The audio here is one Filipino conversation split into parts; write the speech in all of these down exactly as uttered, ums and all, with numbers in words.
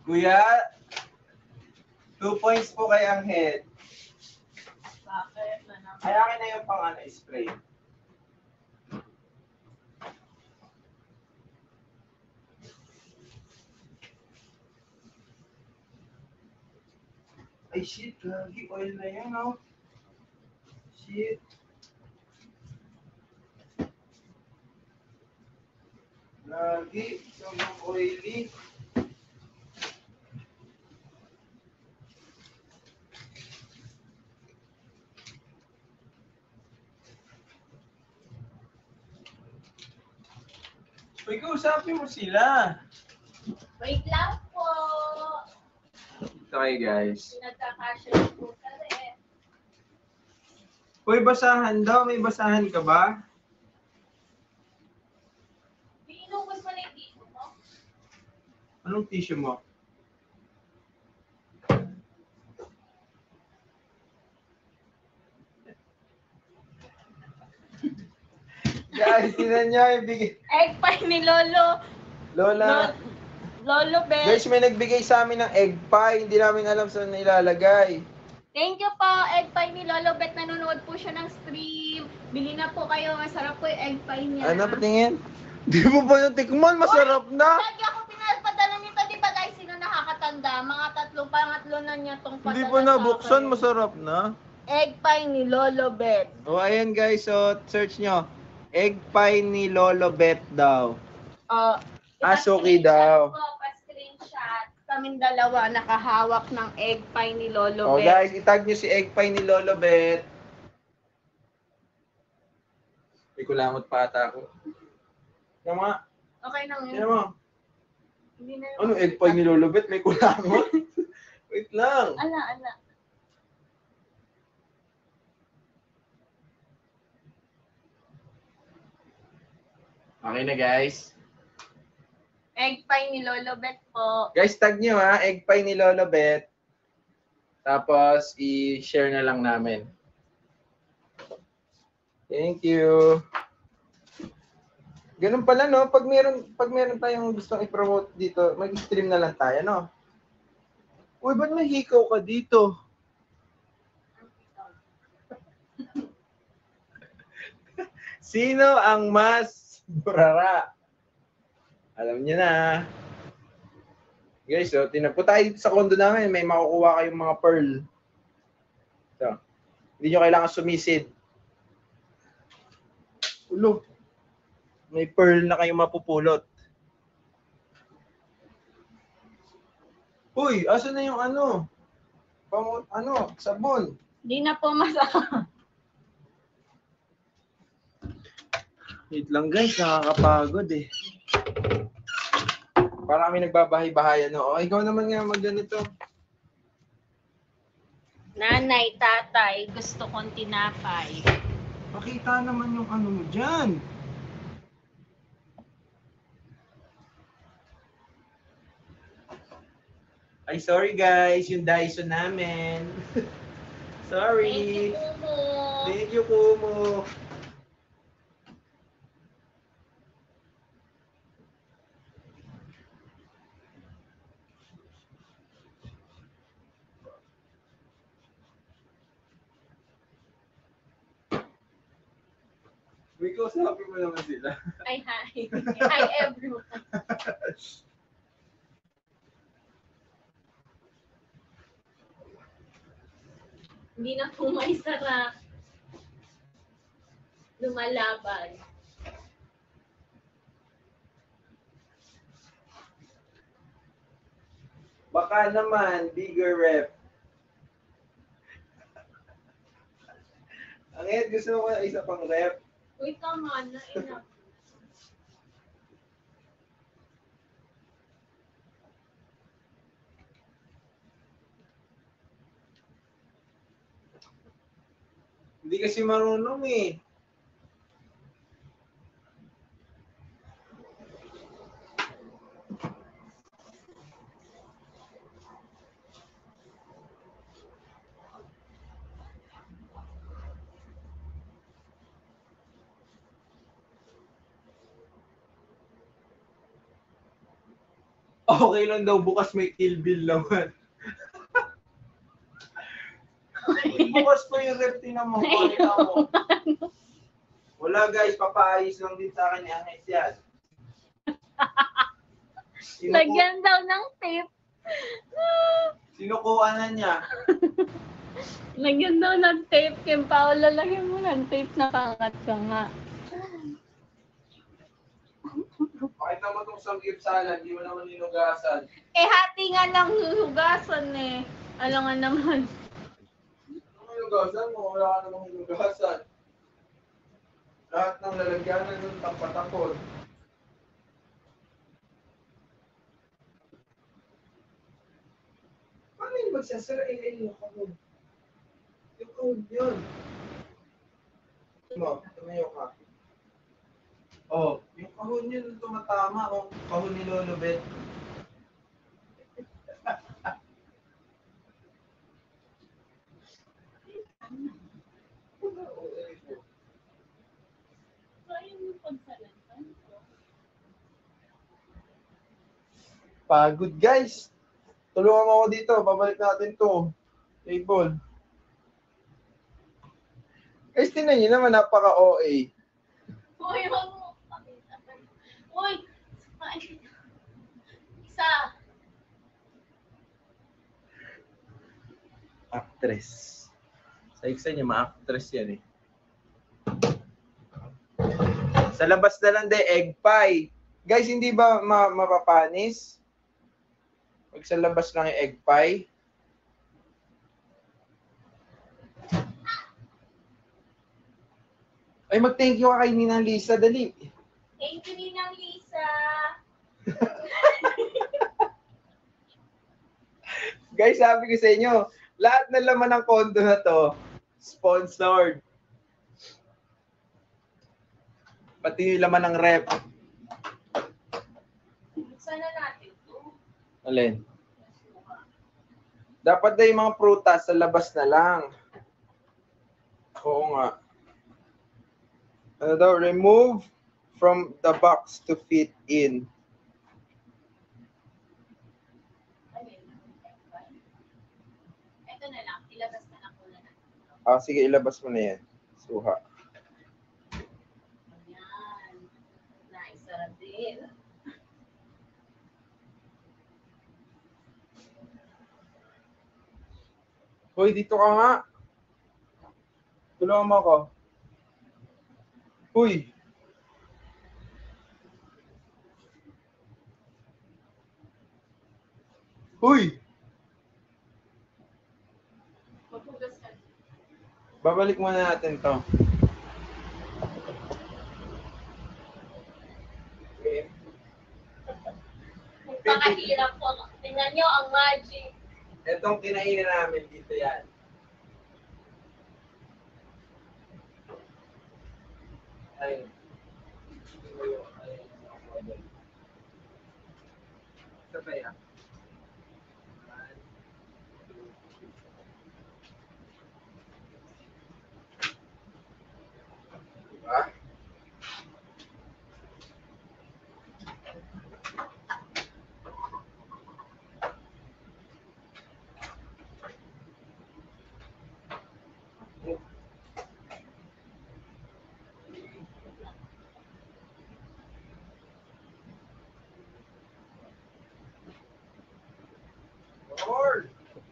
Kuya, two points po kay Angel. Bakit? Ay, akin na yung pang ano, spray. Ay, shit. Lagi oil na yan, oh. Shit. Lagi. Sobrang oily. Uy, kausapin mo sila. Wait lang po. Okay, guys. Nagkakasya po kami. Uy, basahan daw. May basahan ka ba? Inubos mo na yung tissue mo? Anong tissue mo? Guys, tinan niyo, ibigay. Egg pie ni Lolo. Lola. Lolo Ben. Guys, may nagbigay sa amin ng egg pie. Hindi namin alam saan ilalagay. Thank you po, egg pie ni Lolo Bet. Nanonood po siya ng stream. Bili na po kayo. Masarap po yung egg pie niya. Ano, patingin? Di mo ba yung tikman? Masarap na. Lagi ako pinapadala nito. Di ba guys, sino nakakatanda? Mga tatlong, pangatlo na niya tong padala Hindi pa nabuksan, sa akin. masarap na. Egg pie ni Lolo Bet. O, ayan guys, so search nyo. Egg pie ni Lolo Bet daw. Uh, Ah, suki daw. Pa-screenshot. Kaming dalawa nakahawak ng egg pie ni Lolo O Bet. guys, itag nyo si egg pie ni Lolo Bet. May kulangot pa ata ako. Yan mga, Okay lang yan yun. mo. Hindi na Ano, egg pie ni Lolo Bet? May kulangot? Wait lang. Ala, ala. Okay na guys. Egg pie ni Lolo Bet po. Guys, tag nyo ha, egg pie ni Lolo Bet. Tapos, i-share na lang namin. Thank you. Ganun pala, no? Pag meron, pag meron tayong gustong i-promote dito, mag-stream na lang tayo, no? Uy, ba't may hikaw ka dito? Sino ang mas burara? Alam niyo na. Guys, so, tinagpo tayo dito sa condo namin. May makukuha kayong mga pearl. So, hindi nyo kailangan sumisid. Ulo. May pearl na kayong mapupulot. Uy, asa na yung ano? Pang, ano, sabon. Hindi na po masarap. Wait lang guys, nakakapagod eh. Para kami nagbabahay-bahayan, no? O, ikaw naman nga magganito. Nanay, tatay, gusto kong tinapay. Pakita naman yung ano mo dyan. Ay, sorry guys, yung Dyson namin. Sorry. Thank you, Kumu. Thank you, Kumu. Uy, kausapin mo naman sila. Ay, hi. Hi, everyone. Hindi na po may sarap. Lumalaban. Baka naman, bigger rep. Ang Ed, gusto mo na isa pang rep. Uy, come on. Na, enough. Hindi kasi marunong eh. Okay lang daw, bukas may kill bill naman. Bukas pa yung rep, tinan mo. Pakita mo. Wala guys, papaayos lang din sa akin ni Angel yan. Sinuku- Lagyan daw ng tape. Sinukuan na niya. Lagyan daw ng tape. Kim Paolo, lagyan mo ng tape na pangat ka nga. Pakita mo itong samgyup salad, di mo naman ninugasan. Eh, hati nga lang hugasan eh. Alam nga naman. Ano hinugasan mo? Wala ka namang hinugasan. Lahat ng lalagyanan nun, tampa-tapon. Paano yung magsasara? Eh, eh, yung kahon. Yung kahon yun. Mo, tumayo ka. Oh, yung kahon yun tumatama. Oh, kahon ni Lolo Bet. Pagod guys. Tulungan mo ako dito. Babalik natin to. Table. Guys, tinan nyo naman, napaka-O A. Uy, wag mo. Uy, isa. Actress. Sa iksa niya, ma-actress yan eh. Sa labas na lang din, egg pie. Guys, hindi ba ma mapapanis? Pag sa labas lang yung egg pie. Ay, mag-thank you ka kay Ninang Lisa, dali. Thank you, Ninang Lisa. Guys, sabi ko sa inyo, lahat ng laman ng condo na to, sponsored. Pati yung laman ng rep. Sana natin ito. Alin? Dapat na yung mga prutas sa labas na lang. Oo nga. Ano daw? Remove from the box to fit in. Ito na lang. Ilabas na lang ko na natin. Ah, sige, ilabas mo na yan. Suha. Ayan. Naisarap din. Hoy, dito ka nga. Tulungan mo ako. Uy. Uy. Maghugas ka. Babalik muna natin to. Okay. Magpakahirap po. Tingnan nyo ang magic. Etong kinainin namin dito yan. Ayun. Sabay ah. Diba? Lord!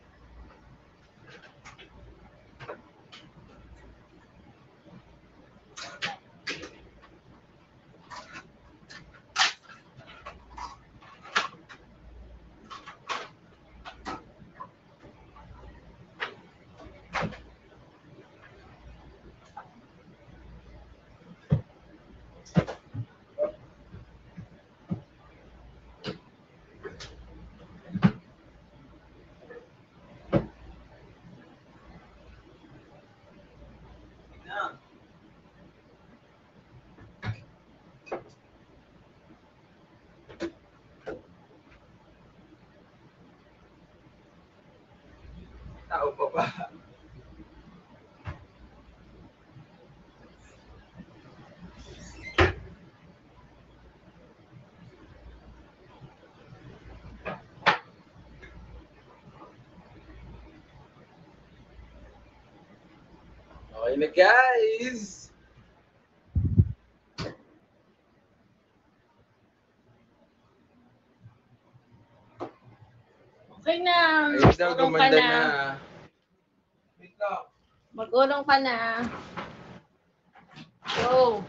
Na. Tao pa ba? na guys. Okay na. Ayun daw, Magulong ka gumanda na. na. Wait lang. Magulong ka na. Go.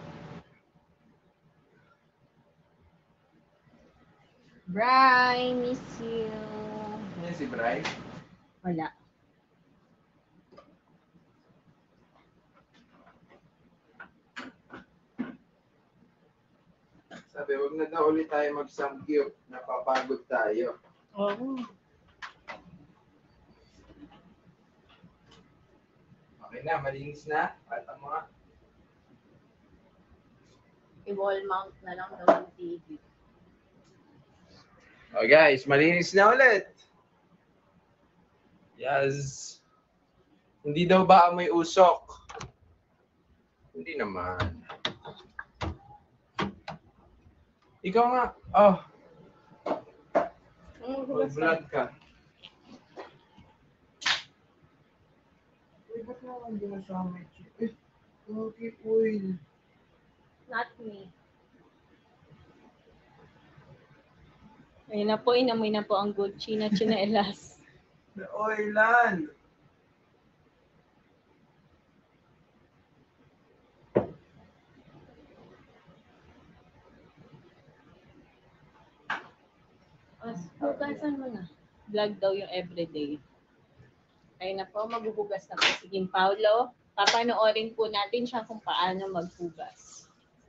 Bri, miss you. Yan si Bri. Wala. Sabi, huwag na daw ulit tayo mag-samgyup. Napapagod tayo. Oo. Okay na, malinis na. At ang mga... I-wall mount na lang daw ng T V. Oh guys, malinis na ulit. Yes. Hindi daw ba amoy usok? Hindi naman. Ikaw nga. Oh, mag-vlog ka. Uy, ba't naman din sa may chip? Eh, okay, oil. Not me. Ayun na po, inamoy na po ang Gucci na chinelas. The oilan. As, hugasan mo na. Vlog daw yung everyday. Ayun na po, maghuhugas na po. Sige, Paolo, papanoorin po natin siya kung paano maghugas.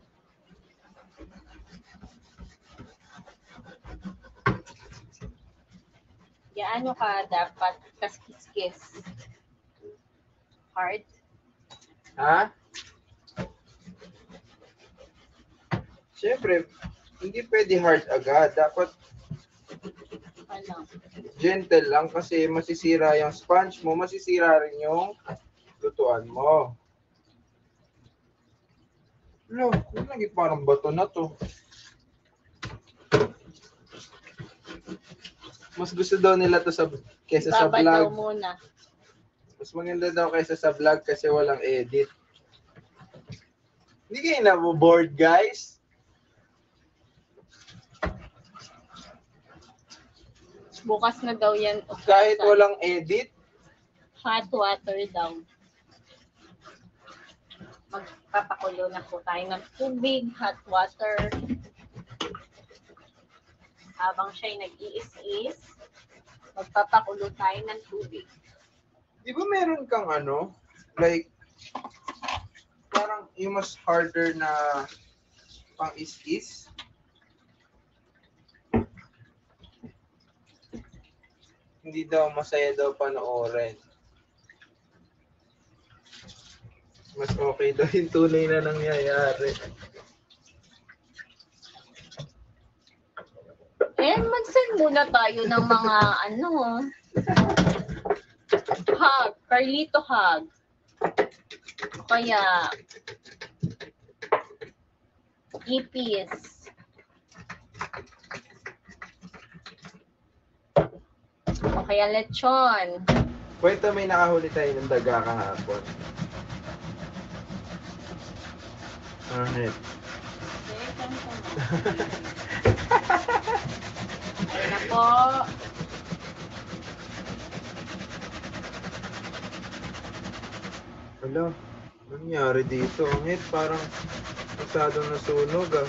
Gaano ka dapat kaskis-kis? Hard? Ha? Siyempre, hindi pwede hard agad. Dapat Ano? gentle lang kasi masisira yung sponge mo, masisira rin yung lutuan mo. Lo, yun lagi parang bato na to. Mas gusto daw nila to sa kaysa sa Baba daw vlog. muna. Mas maganda daw kaysa sa vlog kasi walang edit. Hindi kayo na-bored, guys? Bukas na daw yan. Kahit walang edit? Hot water daw. Magpapakulo na po tayo ng tubig, hot water. Habang siya'y nag-iis-is, magpapakulo tayo ng tubig. Di ba meron kang ano? Like, parang yung mas harder na pang is-is? Hindi daw masaya daw panoorin. Mas okay daw yung tunay na nangyayari. Eh, mag-send muna tayo ng mga ano. Hug. Carlito hug. O kaya ipis. O kaya lechon. Kwento may nakahuli tayo ng daga kahapon. Alright. Ayun na po. Hala, ano nangyari dito? Ang hit, parang masyadong nasunog ah.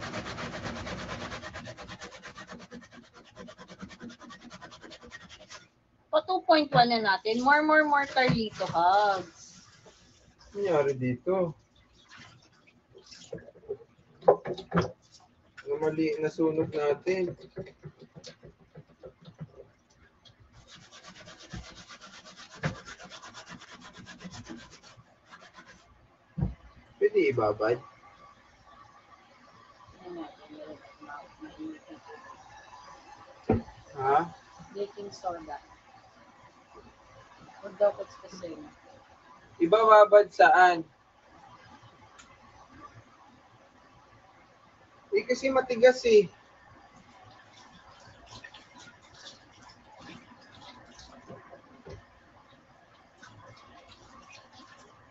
Po two point one na natin. More, more, more Carlito hugs. Ano nangyari dito? Ang mali na sunog natin. Pwede ibabad? Ha? Baking soda. Huwag daw kasi. Ibababad saan? Eh kasi matigas eh.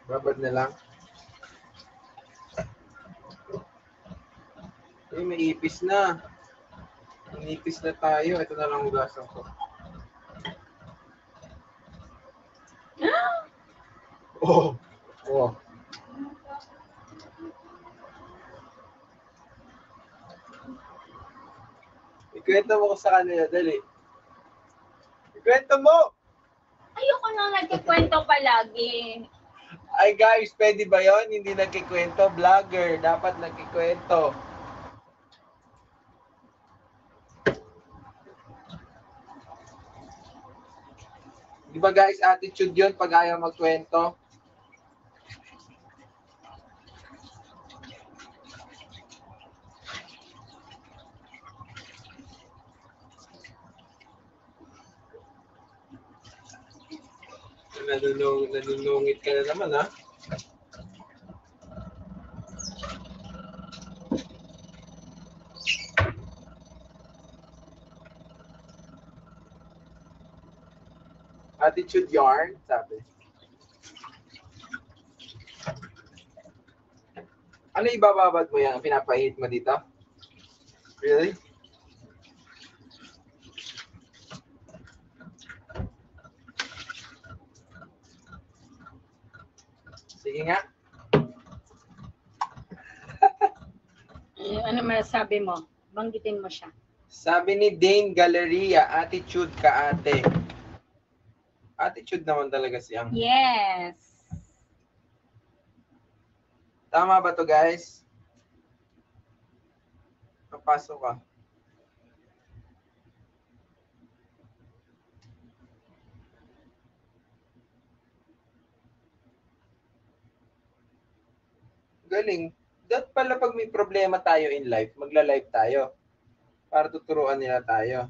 Babad na lang. Eh, may ipis na. Inipis na tayo. Ito na lang hugasan ko. Oh. Oh. Ikwento mo ko sa kanila, dali. Ikwento mo! Ayoko nang nagkikwento palagi. Ay guys, pwede ba yon? Hindi nagkikwento, vlogger. Dapat nagkikwento. Di ba guys, attitude yon pag ayaw magkwento? Nanunung, nanunungit ka na naman, ha? Attitude yarn, sabi. Ano ibababad mo yan? Pinapahit mo dito? Really? Sige nga. Eh, ano masasabi mo? Banggitin mo siya. Sabi ni Dane Galleria, attitude ka ate. Attitude naman talaga siyang. Yes. Tama ba to guys? Papasok ka. Galing. Dapat pala pag may problema tayo in life, magla-live tayo. Para tuturuan nila tayo.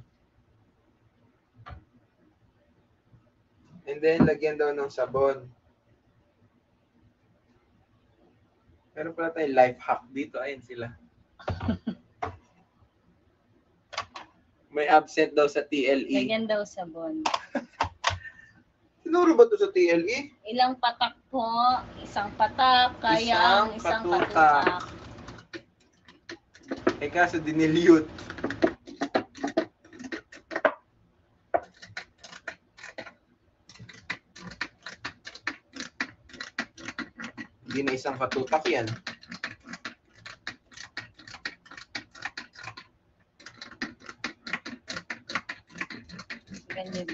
And then, lagyan daw ng sabon. Meron pala tayong life hack dito. Ayun sila. May absent daw sa T L E. Lagyan daw sabon. Tinuro ba to sa T L E? Ilang patak po? Isang patak, kaya Isang ang isang katutak. katutak. Eh kaso dinilute. Hindi na isang katutak yan. Ganyan.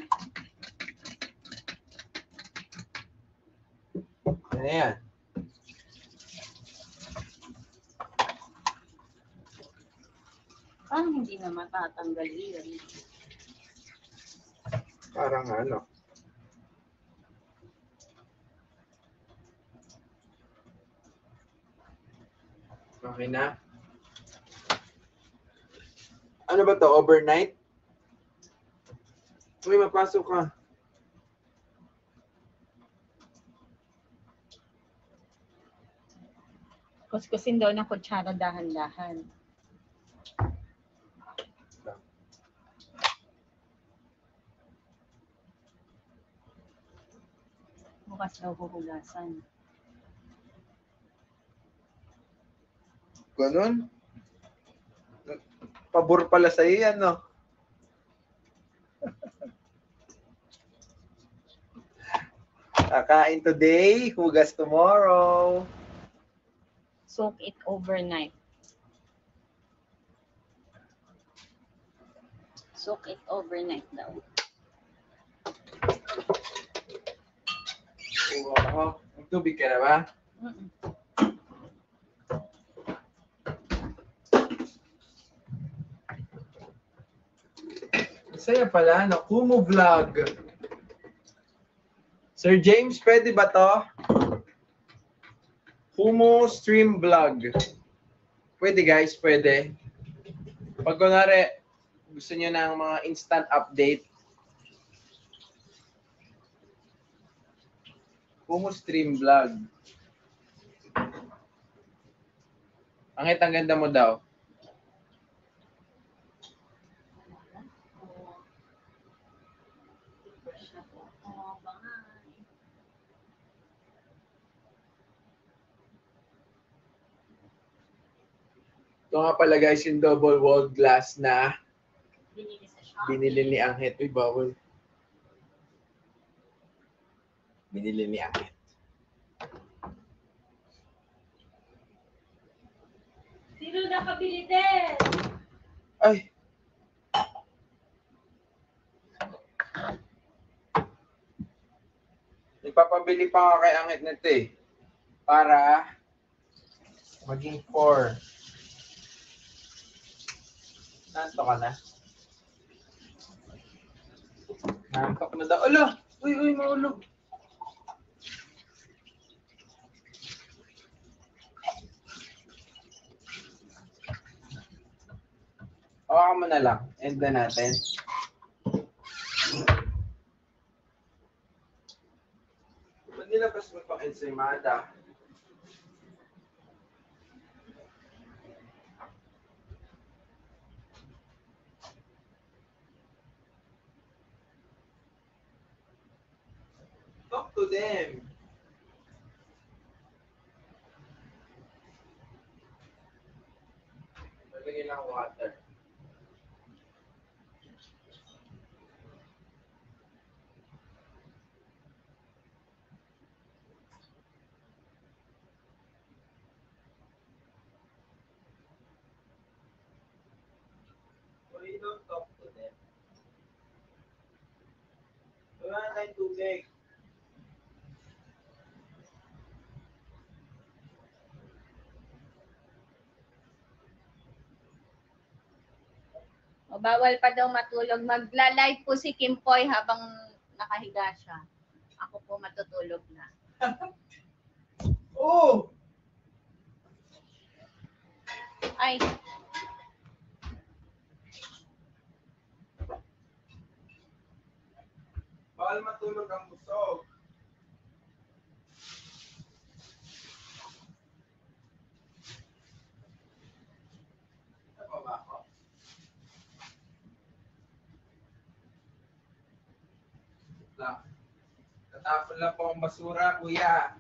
Ano yan? Parang hindi na matatanggal yun. Parang ano. Okay na. Ano ba to? Overnight? Uy, mapasok ka. Kuskusin daw ng kutsara dahan-dahan. Bukas daw huhugasan. Ganun? Pabor pala sa'yo yan, no? Kakain today, hugas tomorrow. Soak it overnight. Soak it overnight daw. Oo. Tubig ka na ba? Mm-mm. Saya pala, no? Kumu Vlog. Sir James, pwede ba to? Kumu Stream Vlog. Pwede guys, pwede. Pag kunwari, gusto nyo ng mga instant update, Kumu Stream Vlog. Ang ang ganda mo daw. Ito nga pala guys yung double walled glass na Binili sa shop. binili ni Anghet. Uy, bawal. Binili ni Anghet. Sino nakabili din? Ay! Ipapabili pa nga kay Anghet nito eh. Para maging four. Nanto ka na? Nantok na daw. Ala! Uy, uy, maulog. Hawakan mo na lang. End na natin. Ba't nilabas mo pang ensaymada? Talk to them. Lalagyan lang water. Why you don't talk to them? Wala na tayong tubig. O, bawal pa daw matulog. Magla-live po si Kim Poy habang nakahiga siya. Ako po matutulog na. Oh! Ay, Bawal matulog ang busog. Ito pa ba ako? Lang. Tatapon lang po ang basura, kuya.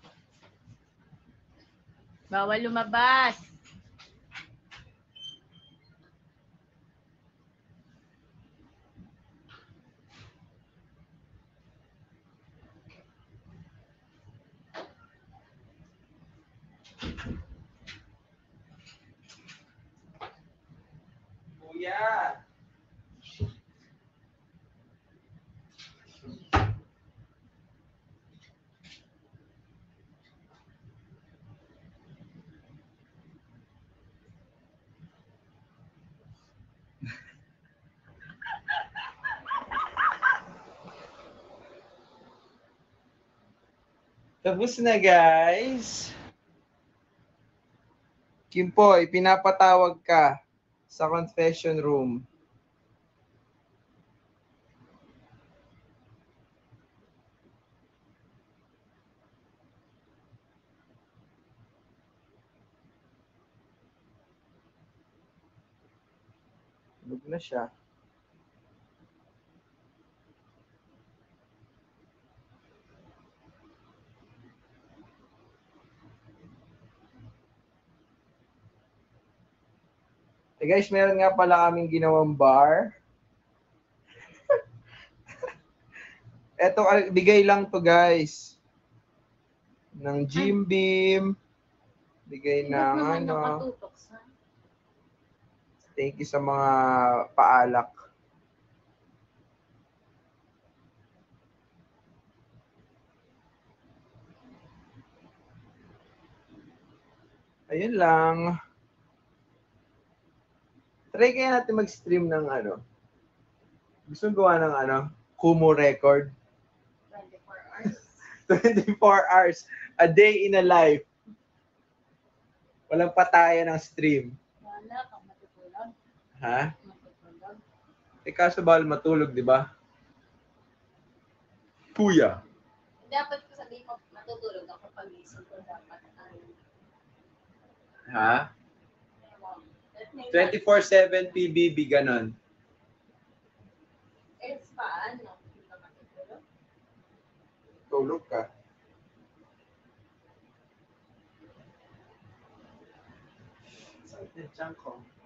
bawal lumabas. Kuya! Tapos na guys. Kimpoy, pinapatawag ka sa confession room. Tulog na siya. Eh guys, meron nga pala kaming ginawang bar. Eto, ah, bigay lang to guys. Ng Jim Beam. Bigay Hindi ng naman ano. nakatutok sa... Thank you sa mga paalak. Ayun lang. Try kaya natin mag-stream ng ano. Gusto mo gawa ng ano? Kumu record. twenty-four hours. twenty-four hours. A day in a life. Walang patayan ng stream. Wala kang matutulog. Ha? Matutulog. Eh kaso bawal matulog, di ba? Kuya. Dapat ko sabihin ko matutulog ako pag isip ko dapat ano. Ha? That may- twenty-four seven P B B, ganon. It's paano? Hindi ka matutulog? Tulog ka. Changkong.